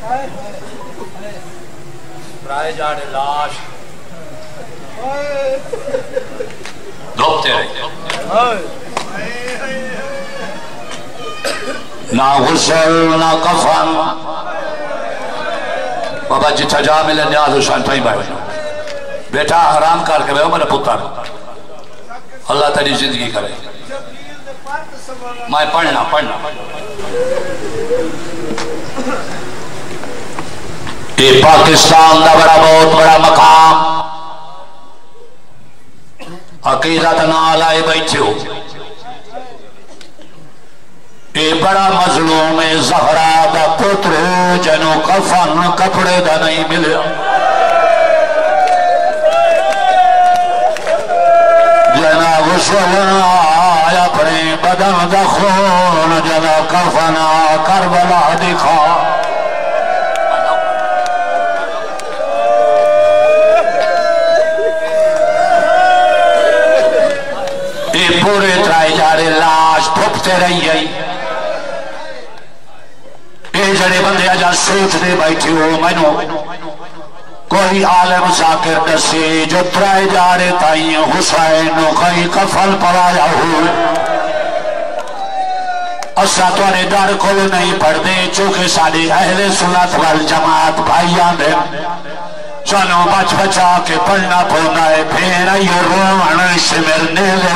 رائے جاڑے لاش دھوپتے رہے نہ غسل نہ کفن بابا جتھا جا ملے نیاز حسین تھا ہی بیٹھ بیٹا حرام کر کے بیو میرے پتر اللہ تیری زندگی کرے میں پڑھنا یہ پاکستان دا بڑا بہت بڑا مقام عقیدت نال آئے بیٹھے ہو یہ بڑا مظلوم زہرا دا پتر جنو کفن کپڑے دا نہیں ملیا جنا غسل آیا اپنے بدن دا خون جنا کفن کربلا دکھا یہ پورے ترائی جارے لاش پھپتے رہی ہے یہ جڑے بندے آجا سوچ دے بیٹھے ہو مینو کوئی عالم ذاکر دسی جو ترائی جارے تائیں حسین کئی کفل پرایا ہوئے اسا توارے در کھول نہیں پڑھ دے چونکہ ساڑی اہل سنت والجماعت بھائیاں دے سانو بچ بچا کے پڑھنا پڑھنا ہے پھر یہ روان شمر نیلے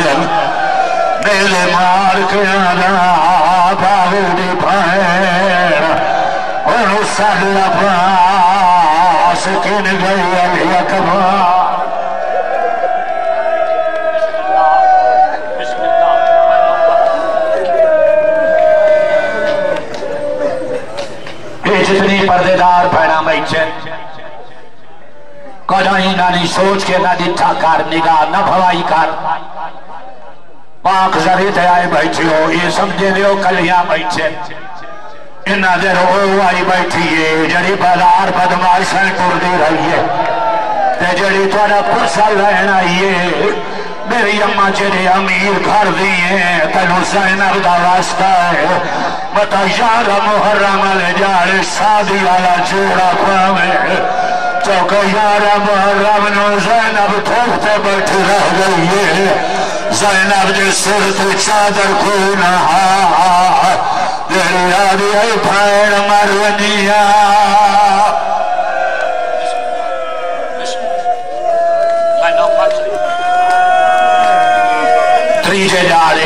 مار کے آنا باغی دی پھائر اور سالہ پاس کن گئی علی اکبر یہ جتنی پردیدار پہنا بیچے کجائیں نہ سوچ کے نہ ڈٹھا کر نگاہ نہ بھوائی کر پاک ذریعے تے آئے بیٹھے ہو یہ سمجھے لیو کلیاں بیٹھے انہا دیر ہو آئی بیٹھی ہے جڑی بازار بدماشاں ٹر دی رہی ہے تے جڑی توڑا پرسا لہن آئی ہے میری اماں جڑے امیر گھر دی ہیں تنو زینب دا واسطہ ہے بتا یار محرم لے جارے شادی والا جوڑا پاوے چوکہ یار محرم نو زینب تھوکتے بیٹھ رہ گئی ہے زینب جے سر تو چادر کو نہا دیری آدھی ای پھائر مرونیا تریجے جارے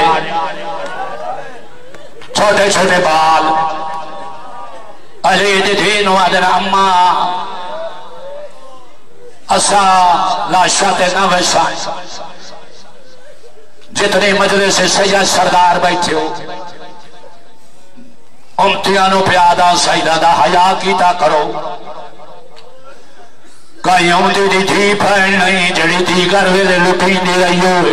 چھوٹے چھوٹے بال علی دینو آدھر اممہ اسا لاشت نویسا جتنے مجلس سید سردار بیٹھے ہو امتیانوں پیادہ سیدہ دا حیاء کیتا کرو کئی امتی دی تھی پھین نہیں جڑی دیگر ویلے لٹین دی رہی ہوئے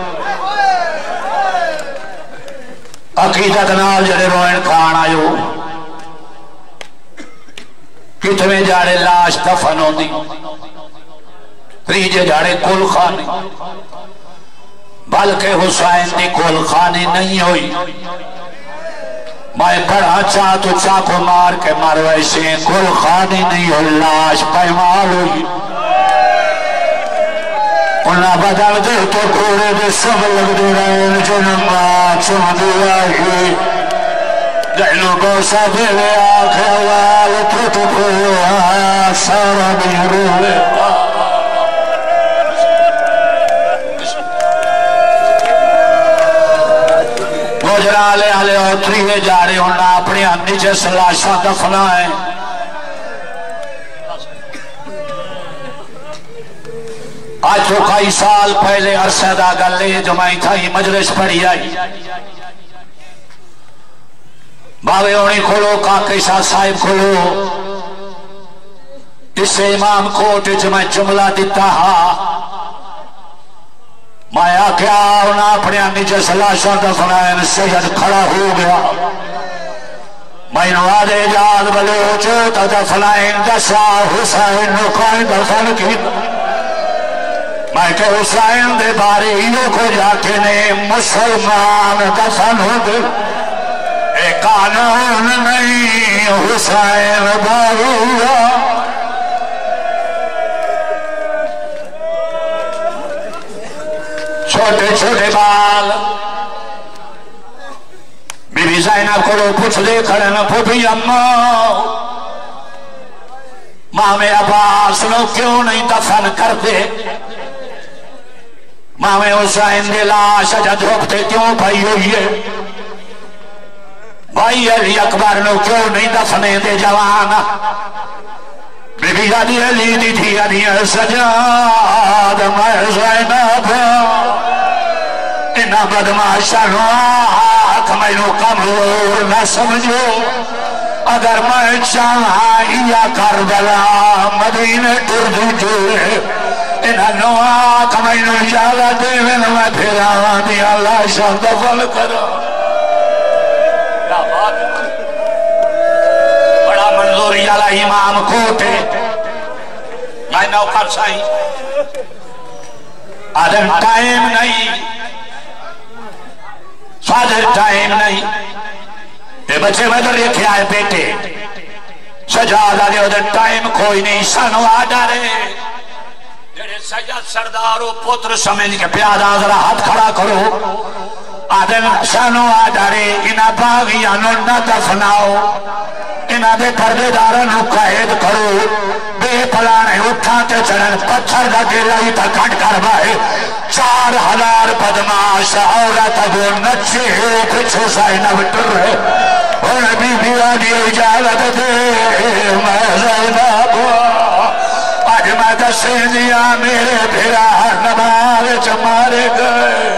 عقیدت نال جڑے روئن کھان آئیو کتنے جاڑے لاش دفن ہوں دی تریجے جاڑے کل خانی بلکہ حسین دی کل خانی نہیں ہوئی میں پڑھا چاہ تو چاکو مار کے مرویسے کل خانی نہیں ہوئی لاش پیمال ہوئی انہا بدل دے تو کھوڑے دے سب لگ دے رہے جنمہ چون دے آئی جہنو گوسا دے لے آنکھے وال تو کھوڑا سارا بھی روے گجرالے آلے اور تریوے جارے انہا اپنی نیچے سلاشا دفنا ہے آج تو کئی سال پہلے عرصہ دا گلے جمعی تھا ہی مجلس پڑھی آئی باوے اونی کھولو کاکی شاہ صاحب کھولو اس امام کوٹ جمعی جملہ دیتا ہا مایا کیا انہا اپنے نیچے سلاشا دفنائن سید کھڑا ہو گیا میں نوادے جاد بلوچ تا دفنائن دسا حسین نقائن دفن کی میں کہ حسین دے بارے ہیوں کو جاکے نے مسلمان دفن ہو دے اے قانون نہیں حسین باغیا چھوٹے چھوٹے بال بی بی زینب کو پوچھ دے کھڑے نہ پھوپھی اماں ماں میں عباس نو کیوں نہیں دفن کرتے ماں میں حسین دے لاش جد روکتے کیوں پائی ہوئی ہے بھائی علی اکبر نو کیوں نہیں دفنے دے جوانا بی بی علی علی دی تھی علی سجاد میں زینب انہا بدماشا نو آکھ میں نو کمزور نہ سمجھو اگر میں چاہاں یا کربلا مدینہ ٹردو جوڑے انہا نو آکھ میں نو جالا دیوین میں پھر دیا اللہ شاہ دفل کرو بڑا منظوری علی امام کھوٹے میں نوکر سائیں آدم ٹائم نہیں فادر ٹائم نہیں اے بچے میں در رکھے آئے بیٹے سجاد آدھے ادھر ٹائم کوئی نہیں سنو آڈارے جڑے سجاد سردارو پتر سمجھ کے پیادہ ذرا ہاتھ کھڑا کرو آدھے سنو آڈارے انہا باغیانو نہ دفناؤ انہا دے پردے دارنو قید کرو بے پلانے اٹھاتے چڑھن پتھر دا گرائی تا کھٹ کر بائے 4000 بدماش عورت وہ نچے پچھو زینب ٹر رہے انہیں بی بی آدھی اجازت دے میں زینب آج میں دسے دیا میرے بھیرا نمال چمارے گئے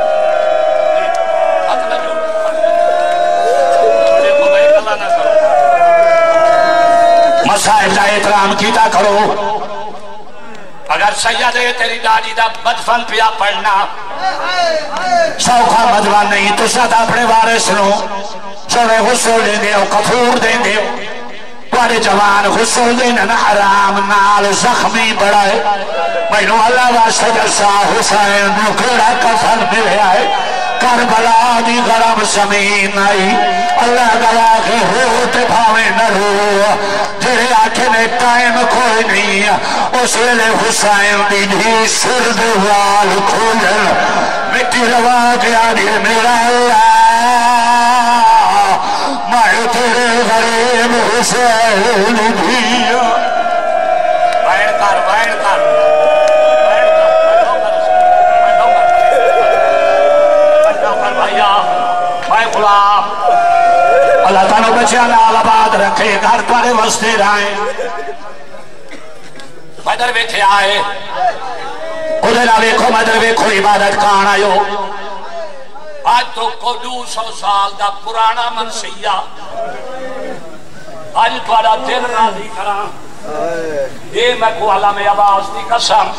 مسائل کا احترام کیتا کرو اگر سید تیری دادی دا بدفن پیا پڑھنا سوکھا مدوان نہیں تو ساتھ اپنے وارث نو سوڑے غسل دیں دے کفور دیں دے بڑے جوان غسل دیں نا حرام نال زخمی بڑھائے مینو اللہ واسطہ جلسہ حسین نو کیڑا کفن ملے آئے کربلا دی غرم زمین آئی اللہ گواہ کے ہوتے بھاوے نہ رو جڑے آنکھیں نے ٹائم کوئی نہیں اس لئے حسین دی بھی سرد وال کھولن مٹی روا گیا دی میرا اللہ میں تیرے غریب حسین بھی بائن کر غلام اللہ تعالیٰ بچے اللہ آباد رکھے گھر پر وستے رائیں مدر بیٹھے آئے ادھر آویکھو مدر بیکھو عبادت کان آئیو آج تو کو 200 سال دا پرانا منسیہ آج توڑا دل راضی کران یہ میں کو علم عباس دی قسم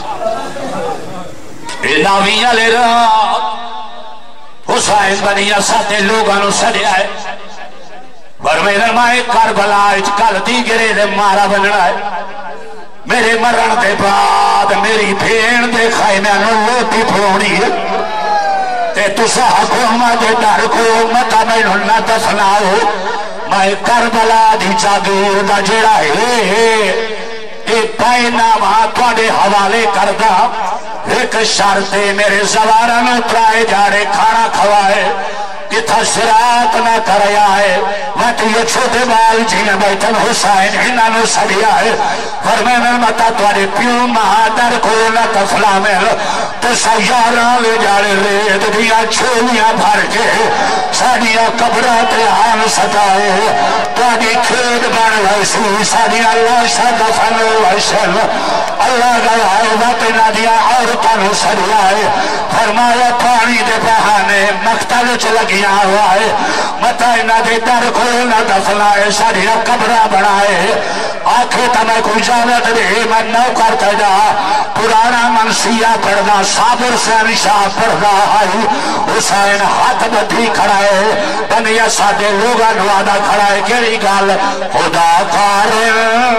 اے ناویاں لے رات حسین بنی اسد لوگانو سڑے آئے ورمے نمائے کربلا اچ کل دی گرے دے مارا بننا ہے میرے مرن دے بعد میری بھین دے خائمہ نو لوٹی پھوڑی ہے تے تسا حکومت ڈر کو متا میں نہ دفناؤ میں کربلا دی جاگیر دا جڑا ہے ایک پائنہ وہاں توڑے حوالے کردہ ایک شرط میرے زوارن اترائے جارے کھانا کھوائے کتا شرات نہ کریا ہے وقت یہ چھوٹے بال جینے بیٹھن حسین ہنانو سڑیا ہے فرمین متا توارے پیوں مہادر کو نہ تفلا مل تو سیاران لے جارے ریت دیا چھولیاں بھر کے ساڑیاں قبرات آن ستائے توانی کھید بان ویسی ساڑیاں لاشا دفن ویسن اللہ گوائے وقت نہ دیا عورتانو سڑیا ہے فرمایا پانی دے بہانے مقتل چلگیا ہوا ہے متا انہ دے در کو نہ دفنائے ساڑیاں قبرہ بنائے آنکھیں تمہیں کوئی جانت دے میں نو کرتا جا پرانا منسیہ پڑھنا صابر سے نشاہ پڑھنا آئی حسین ہاتھ بدھی کھڑائے بنیا سادے لوگا نوادہ کھڑائے کیڑی گال خدا کارن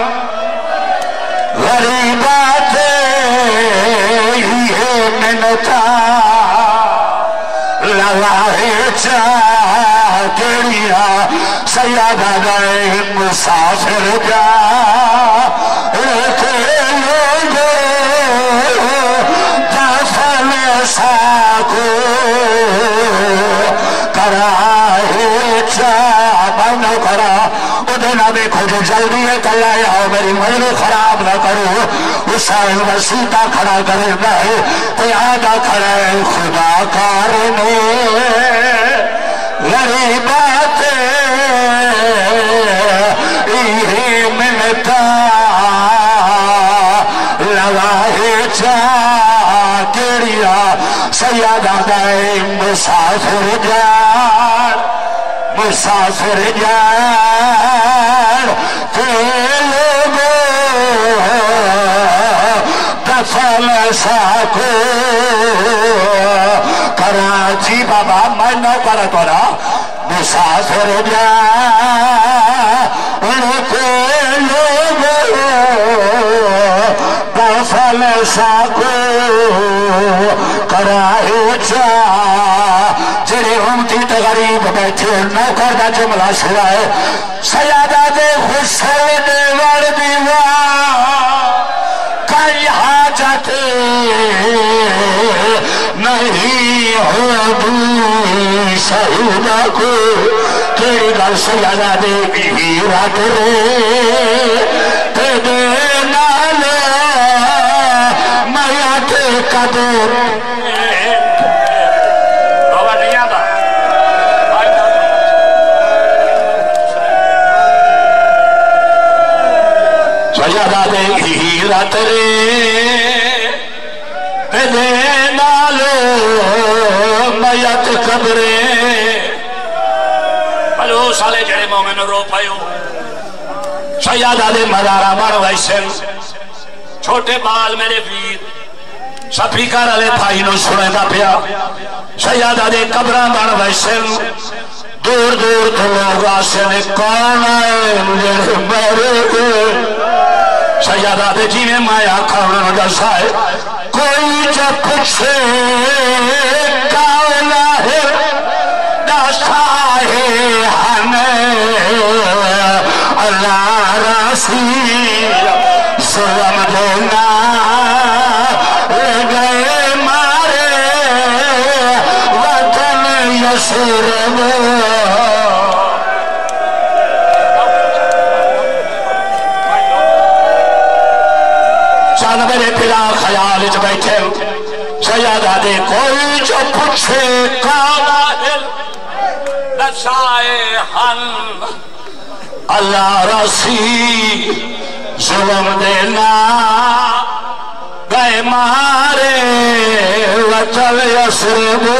غریبات یہ منتا لواہ چاہ کیڑیا سیادہ گئے مسافر جا لوگو دفن ساکو کراہے چابن کرا ادھنا دیکھو جو جلدی ہے کل آیا ہو میری مجھے خراب نہ کرو حسین وسیطہ کھڑا کرے گئے تو آدھا کھڑے خدا کارنے غریبات یہ منتا لگاہے چا کیڑیا سیادہ گئے مسافر جان مسافر جان کہ لوگو دفن ساکو کراچی بابا میں نو کرا توڑا مسافر جان ان کے لوگو دفن ساکو کرائے چا جڑے امتی غریب بیٹھے نوکر دا جملہ سوائے سیادہ دے حسین وردیوان کئی حاجت نہیں ہوگی سہودہ کو تیری گل سیادہ دے بھی رات رے تے دے نالے میات قدر سیادہ دے ہیرت رے دے نالو میت قبرے بلو سالے جڑے مومن رو پائیو سیادہ دے مدارہ بڑھ ویسن چھوٹے بال میرے پیر سپیکر علی بھائی نو سنے دا پیا سیادہ دے قبرہ بڑھ ویسن دور دور تو لوگ آسنے کون آئے مجھے میرے دے سیادہ دے جی میں مایا کھانا جسائے کوئی جب پچھے کاؤنا ہے دستائے ہمیں اللہ رسی سلم دینا گئے مارے وطن یسر میرے پلا خیال اچ بیٹھے سیادہ دے کوئی جو پچھے کالا ہل نسائے ہن اللہ رسی ظلم دینا گئے مارے وچل یسربو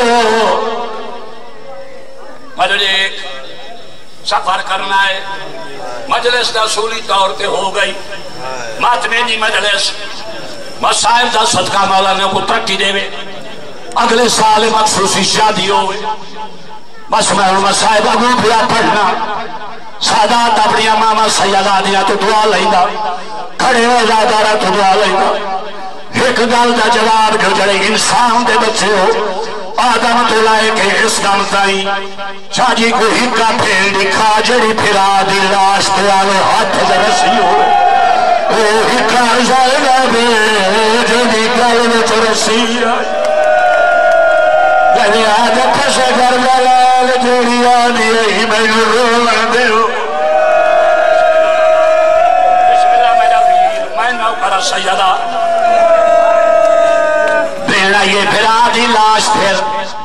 مجھے ایک سفر کرنا ہے مجلس رسولی طور تے ہو گئی ماتمینی مجلس مسائل دا صدقہ مولانا کو ترقی دے وے اگلے سال مخصوصی شادی ہوئے بس میں مسائل ابو بیا پڑھنا سادات اپنی ماما سیدہ دیا تو دعا لئینا کھڑے ہو جادارہ تو دعا لئینا ایک گل دا جواب جو جڑے انسان دے بچے ہو آدم تو لائے کہ اس دم تائیں چاجی کو ہکا پھیل دکھا جڑی پھرا دی لاش تے آلے ہاتھ جرسی ہو ہکا جائے بے جڑی گل میں چرسی یعنی آدھا پسے کر جلال جوڑی آنی ہے میں رولن دے ہو بسم اللہ میرا پیر میں نو کرا سیدہ بیڑا یہ پھرا دی لاش پھر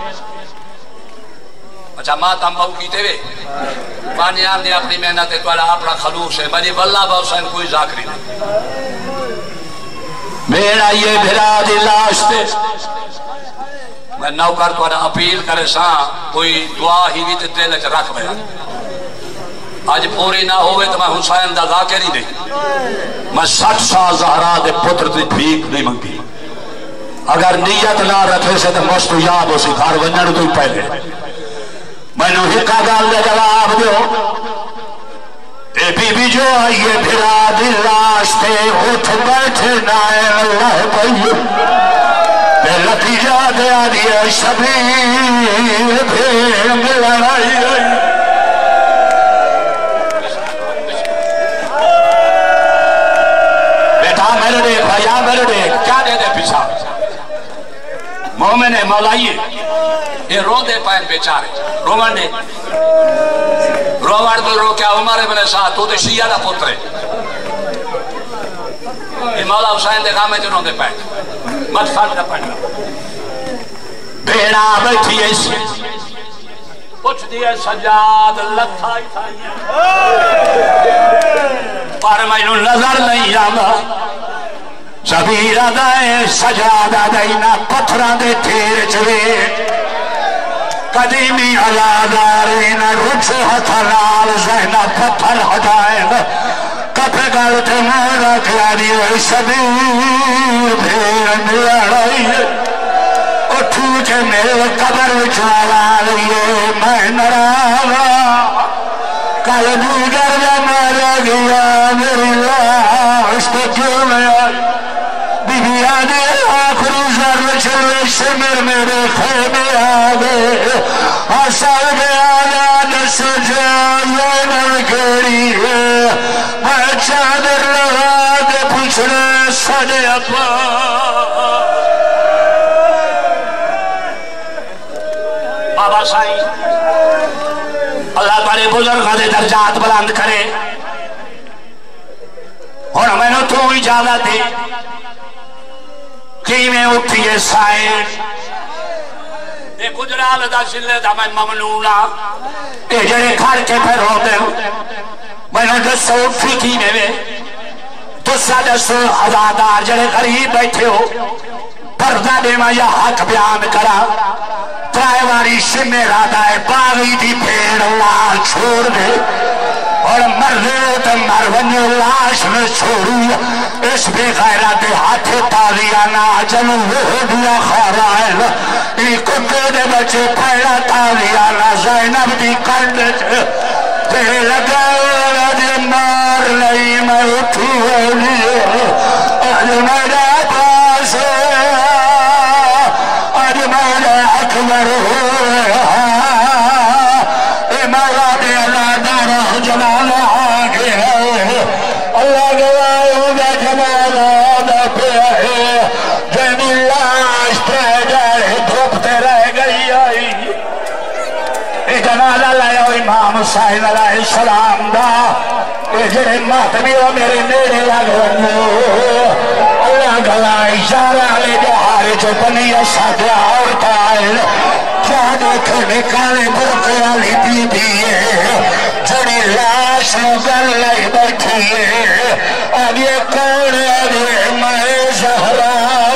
اچھا ماتم بہو کیتے وے پانی آن دی اپنی محنت توڑا اپنا خلوص ہے مجھے واللہ با حسین کوئی ذاکری نہیں بیڑا یہ پھرا دی لاش پھر میں نوکر توڑا اپیل کرے ساں کوئی دعا ہی بھی دل اچھ رکھ بیا آج پوری نہ ہوئے تو میں حسین دا ذاکر ہی نہیں میں 60 سال زہرا دے پتر تے بھیک نہیں منگی اگر نیت نہ رکھے سے تو مستو یاد ہو سی گھر ونجن تو ہی پہلے میں نے ہکا گال دے جواب دیو اے بی بی جو آئیے پھرا دی لاش تے اٹھ بیٹھے نائے اللہ پہیے بے لطیجہ دے آدھی شبیر پھر ملن آئی میرے دیکھ بھائی میرے دیکھ کیا دے دے پیچھا مومن مولائیے یہ رو دے پائن بیچارے رومن دے رومن دل رو کیا عمر ابن سعد تو دے شیعہ دا پترے یہ مولا حسین دے غامے جو رو دے پائن مدفن دا پائن بیڑا بیٹھی ایسی پوچھ دیا سجاد لتھائی تھائی پر میں نظر نہیں آگا زبیرہ دائے سجادہ دائینا پتھران دے تھیر چوے قدیمی علادارینا رچ ہتھلال زینہ پتھر ہٹائیں کپے گلتے مورا کھلانی ہوئی شبیر بھیر ملڑائی اٹھو کے میرے قبر چوالا لیے میں نراغا قلبی گردہ مارا گیا میری لاش تو کیوں میں آئی بی بی آدھے آخری ذر چلے شمر میرے خیمے آگے آسال بے آدھا دس جائے نرکڑی ہے میں چادر لگا دے پچھڑے سڑے اپا بابا سائیں اللہ تعالی بزرگاں دے درجات بلند کرے اور میں نے تو اجازت دے کہ میں اٹھئے سائیں اے گجرال دا شلے دا میں ممنونا اے جڑے کھڑ کے پھر ہوتے ہوں میں نے دسو اٹھی کی میں دوسرا دسو عزادار جڑے غریب بیٹھے ہو پردہ دے میں یہ حق بیان کرا ترائے واری شمیں رادائے باغی دی پھیڑ لال چھوڑ دے اور مردے تو مرونی لاش میں چھوڑی اس بے غیرات ہاتھ تالیانا جنو وہ دیا خارائل ای کتے دے بچے پھیڑا تالیانا زینب دی کنڈے تے لگا دے مار لئی میں اٹھی ہوئی آج میرے پاس آج میرے اکبر اے مولا دے اللہ دارہ جلال آگے اللہ گوائے ہوگا جلال آدھا پہ ہے جنی لاش پہ جائے دھوپتے رہ گئی آئی اے جلال لائے امام حسین علیہ السلام دا اے جڑے ماتمی ہو میرے میرے لگ رہنو اللہ گلائے اشارہ لے جہارے جو بنی اسادہ اور تائل کیا دیکھنے کالے برکے والی بی بی ہے جڑی لاش مگر لئی بیٹھی ہے اب یہ کون ہے میں زہرا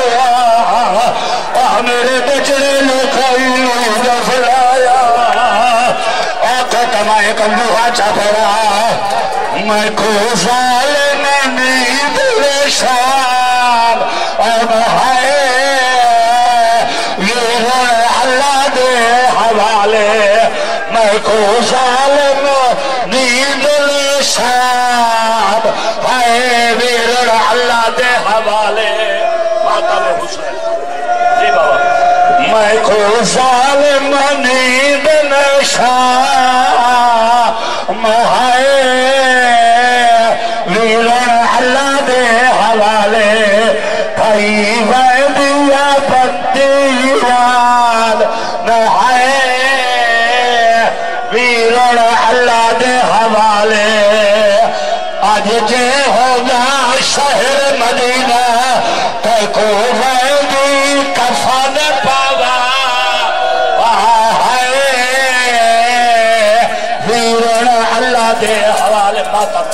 میرے بچڑے لکھائی دفلایا آقا تمہیں کمبوہا چاپرا میں کو ظالم نید شام اب ہے یہ اللہ دے حوالے میں کو ظالم نید شام ہے ویرر اللہ دے حوالے ماتم حسین جی بابا میں کو ظالم نید شام ہے ویرر اللہ دے حوالے بھائی ویدیا بندیان نہائے ویرر اللہ دے حوالے آج جے ہوگا شہر مدینہ تے کو ویدی کفن پاوا آہائے ویرر اللہ دے حوالے ماتم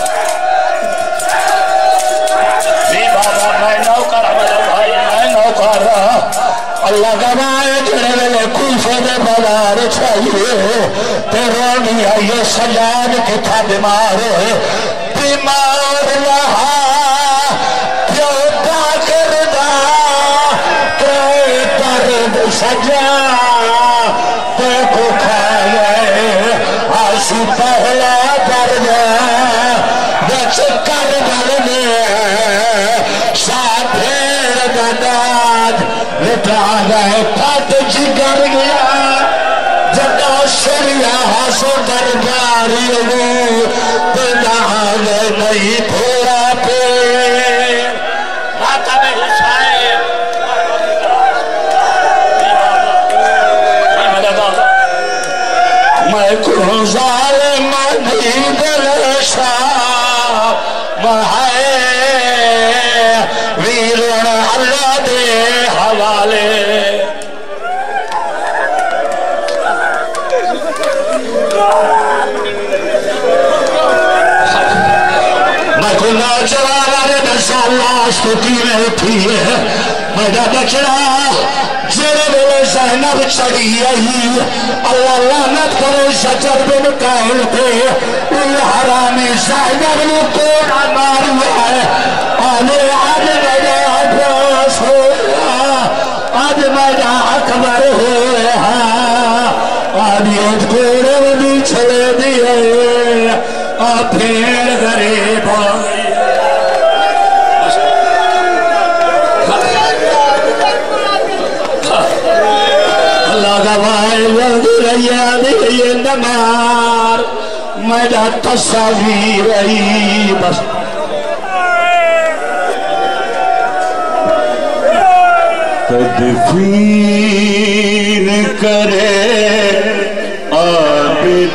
اللہ گوائے جڑے لے کوفے دے بازار چاہیے تیرونی آئیے سجاد کتھا بیمار بیمار رہا جو پاکر دا تو پرد سجا تے کو کھائے آسی پہلا پرد بچ کر بلنے شاپیر داداد لٹا گئے پت جگر گیا جدا شریعہ حسو درباری پیدا گئے نہیں پھوڑا پہ دل شام ہے ویرن اللہ دے حوالے میں کو نوجوان نے دسا لاش تو کی میں اٹھی ہے میرا بچڑا جڑے میرے زینب چڑھی آئی اللہ لعنت کرے شجر بن قائل پہ ان حرامی زینب نے کوڑا مار ہوا ہے آنے آج میرا عباس ہوا آج میرا اکبر ہوا آج یہ کوڑے بھی چھلے دیئے پھیڑ غریب ہوئی اللہ گواہی وردی رہی دیئے نمار میرا تصویر رہی بس تدفین کرے عابد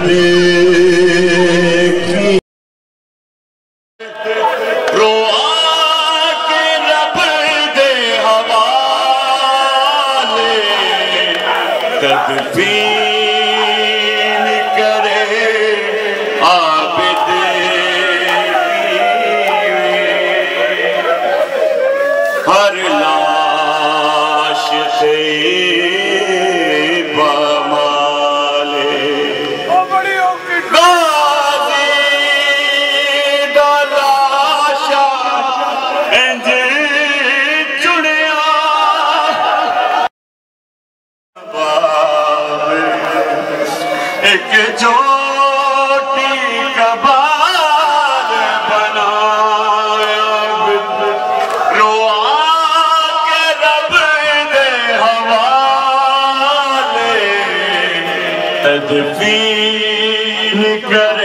تدفین کرے عابد ہر لاش خیب مالے غازی دلاشا انج چڑیا ایک چھوٹی کبال بنایا روا کے رب دے حوالے تدفین کرے